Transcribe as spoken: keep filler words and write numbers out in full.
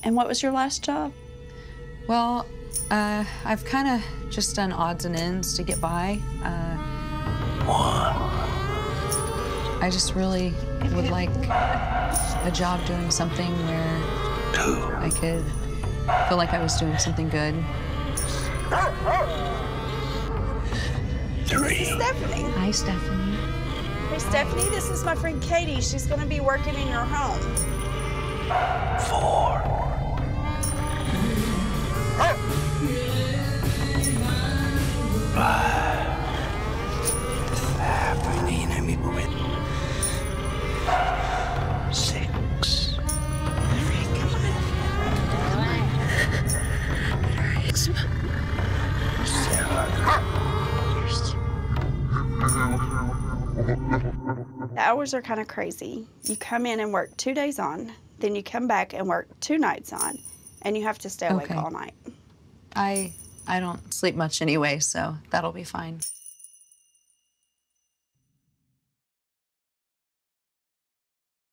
And what was your last job? Well, uh, I've kind of just done odds and ends to get by. Uh, One. I just really would like a job doing something where Two. I could feel like I was doing something good. Three. Stephanie. Hi, Stephanie. Hey, Stephanie, this is my friend Katie. She's going to be working in your home. Four. Five. Six. The hours are kind of crazy. You come in and work two days on, then you come back and work two nights on, and you have to stay awake Okay. all night. I, I don't sleep much anyway, so that'll be fine.